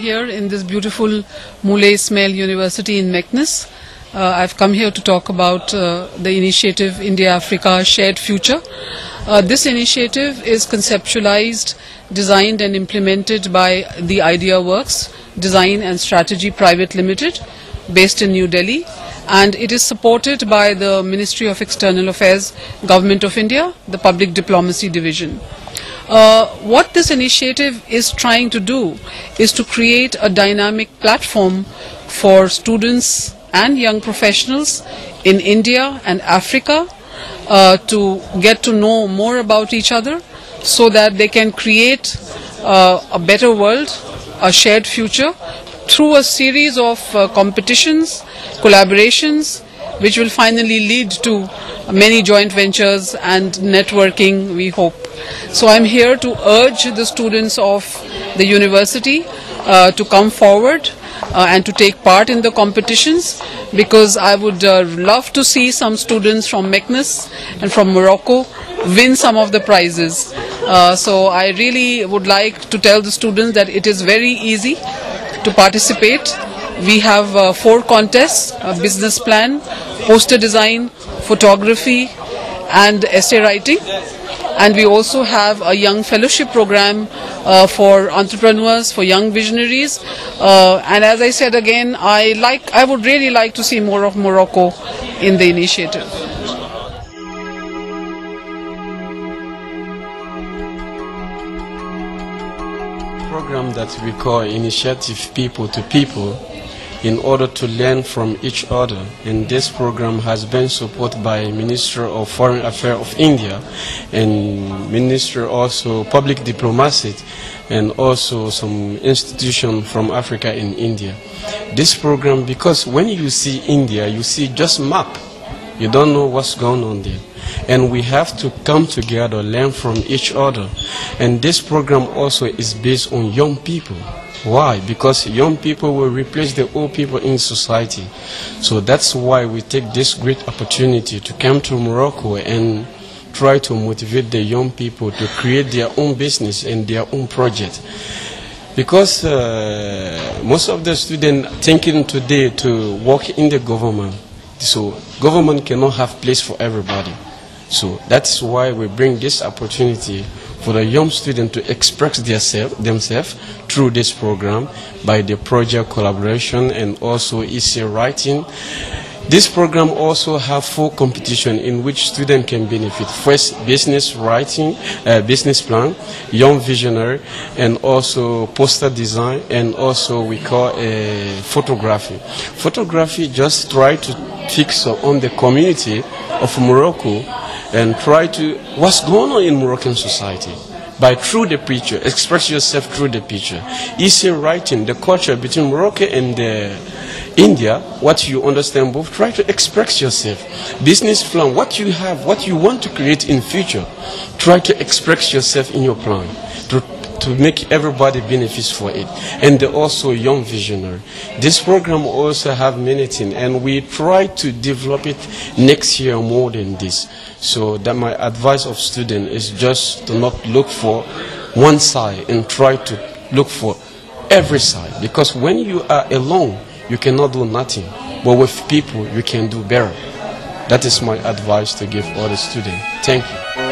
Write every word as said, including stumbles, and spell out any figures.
here in this beautiful Moulay Ismail University in Meknes. Uh, I've come here to talk about uh, the initiative India-Africa Shared Future. Uh, this initiative is conceptualized, designed and implemented by the Idea Works Design and Strategy Private Limited, based in New Delhi, and it is supported by the Ministry of External Affairs, Government of India, the Public Diplomacy Division. Uh, what this initiative is trying to do is to create a dynamic platform for students and young professionals in India and Africa uh, to get to know more about each other so that they can create uh, a better world, a shared future, through a series of uh, competitions, collaborations, which will finally lead to many joint ventures and networking, we hope. So I'm here to urge the students of the university uh, to come forward uh, and to take part in the competitions, because I would uh, love to see some students from Meknes and from Morocco win some of the prizes. Uh, so I really would like to tell the students that it is very easy to participate. We have uh, four contests: a business plan, poster design, photography and essay writing. And we also have a young fellowship program uh, for entrepreneurs, for young visionaries. Uh, and as I said again, I like, I would really like to see more of Morocco in the initiative. Program that we call Initiative People to People, in order to learn from each other, and this program has been supported by Minister of Foreign Affairs of India and Minister also Public Diplomacy, and also some institution from Africa and India. This program, because when you see India, you see just map, you don't know what's going on there. And we have to come together, learn from each other. And this program also is based on young people. Why? Because young people will replace the old people in society. So that's why we take this great opportunity to come to Morocco and try to motivate the young people to create their own business and their own project. Because uh, most of the students thinking today to work in the government. So government cannot have place for everybody. So that's why we bring this opportunity for the young students to express themselves through this program by the project collaboration and also essay writing. This program also have four competitions in which students can benefit. First, business writing, uh, business plan, young visionary, and also poster design, and also we call uh, photography. Photography just try to fix on the community of Morocco and try to what's going on in Moroccan society by through the picture, express yourself through the picture. Essay writing, the culture between Morocco and uh, India, what you understand both, try to express yourself. Business plan, what you have, what you want to create in future, try to express yourself in your plan to, to make everybody benefits for it. And also young visionary. This program also have many things, and we try to develop it next year more than this. So that my advice of students is just to not look for one side and try to look for every side. Because when you are alone, you cannot do nothing. But with people, you can do better. That is my advice to give all the students. Thank you.